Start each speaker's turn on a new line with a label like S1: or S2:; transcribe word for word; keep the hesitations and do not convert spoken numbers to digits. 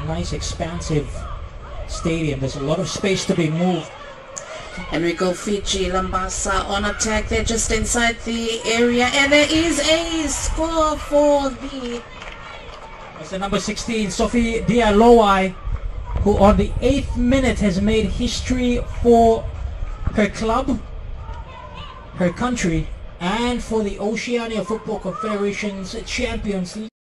S1: nice expansive stadium. There's a lot of space to be moved.
S2: And we go Fiji, Labasa on attack. They're just inside the area, and there is a score for the...
S1: That's the number sixteen, Sofi Diyalowai, who on the eighth minute has made history for her club, her country, and for the Oceania Football Confederation's Champions League.